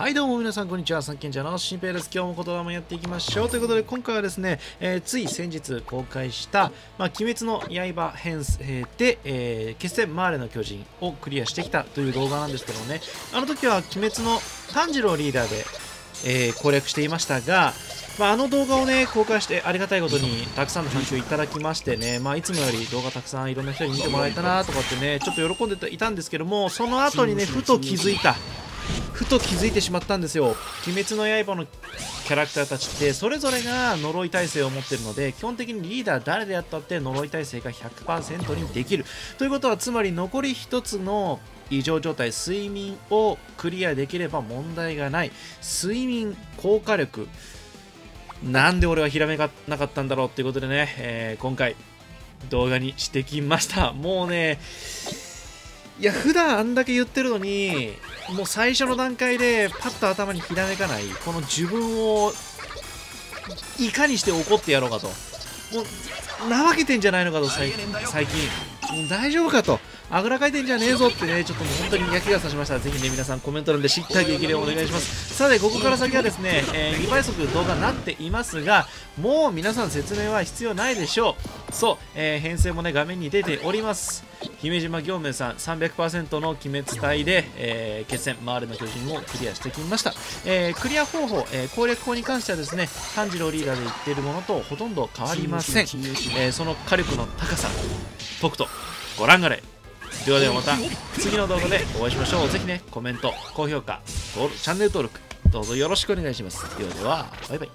はいどうも皆さんこんにちは、三賢者の新平です。今日も言霊もやっていきましょうということで、今回はですね、つい先日公開した、鬼滅の刃編成で、決戦マーレの巨人をクリアしてきたという動画なんですけどもね、あの時は鬼滅の炭治郎リーダーで、攻略していましたが、あの動画をね、公開してありがたいことにたくさんの反響いただきましてね、いつもより動画たくさんいろんな人に見てもらえたなとかってね、ちょっと喜んでいたんですけども、その後にね、ふと気づいてしまったんですよ。鬼滅の刃のキャラクターたちってそれぞれが呪い耐性を持っているので、基本的にリーダー誰であったって呪い耐性が 100% にできるということは、つまり残り1つの異常状態睡眠をクリアできれば問題がない。睡眠効果力、なんで俺はひらめかなかったんだろうっていうことでね、今回動画にしてきました。もうね、いや普段あんだけ言ってるのに、もう最初の段階でパッと頭にひらめかない、この自分をいかにして怒ってやろうかと、もうなわけてんじゃないのかと、最近もう大丈夫かと、あぐらかいてんじゃねえぞってね、ちょっともう本当に嫌気がさしました。ぜひね皆さんコメント欄でしった激励をお願いします。さてここから先はですね、2倍速動画になっていますが、もう皆さん説明は必要ないでしょう。そう、編成もね画面に出ております。姫島行明さん 300% の鬼滅隊で、決戦マーレの巨人をクリアしてきました。クリア方法、攻略法に関してはですね、炭治郎リーダーで言っているものとほとんど変わりません。その火力の高さとくとご覧あれ。ではではまた次の動画でお会いしましょう。ぜひねコメント、高評価、チャンネル登録どうぞよろしくお願いします。ではではバイバイ。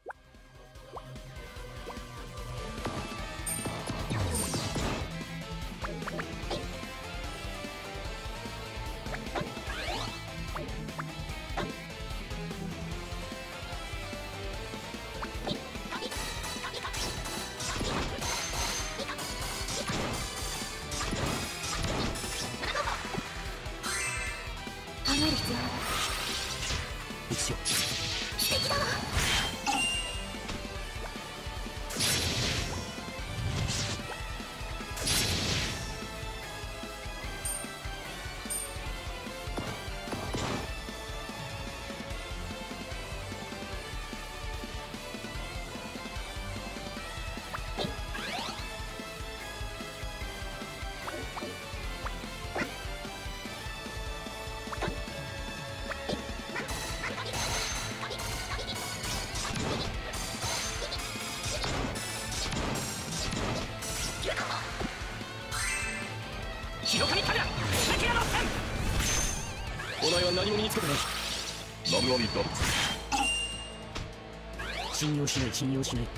考える必要ある。 一応素敵だわ。 白神カメラ関谷の戦。お前は何も身につけてない。ナムアミダブ信用しない信用しない。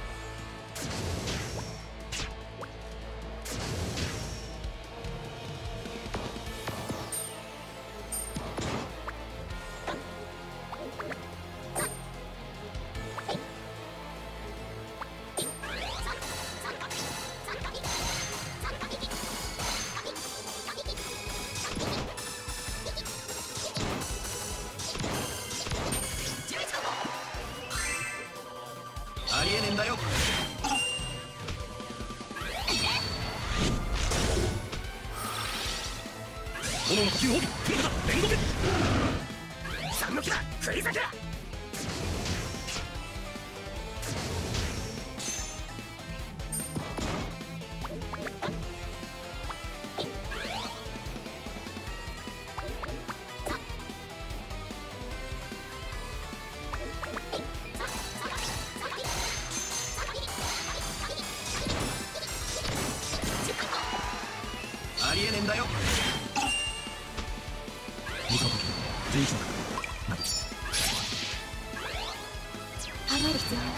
ありえねえんだよ。炎の呼吸帯プロだ連続三の木だ食い酒だ。ありえねえんだよ。見届け全員など考える必要ある。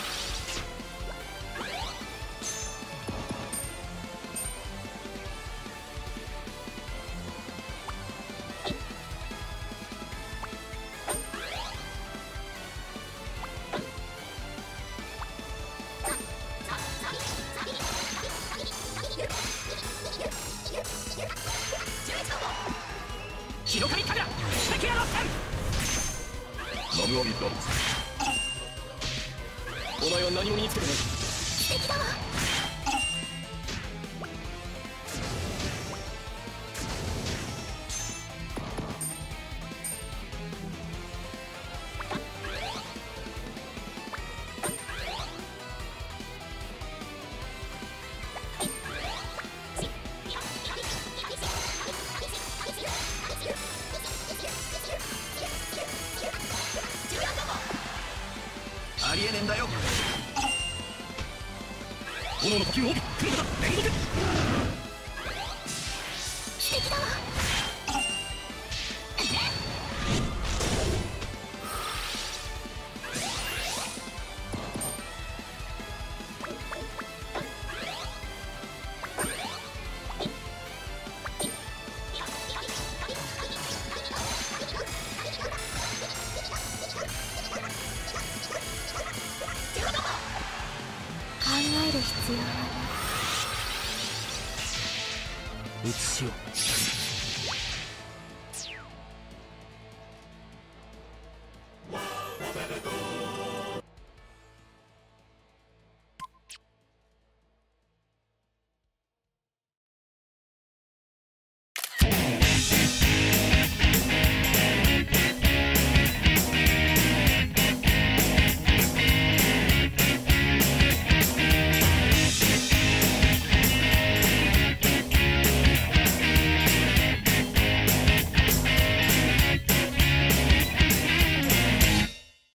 白神カメラ関谷の戦。ナムアミダブお前は何も身につけてない。 素敵だわ。 炎の呼吸を黒田連続。 素敵だわ。考える必要はない。 移しよう。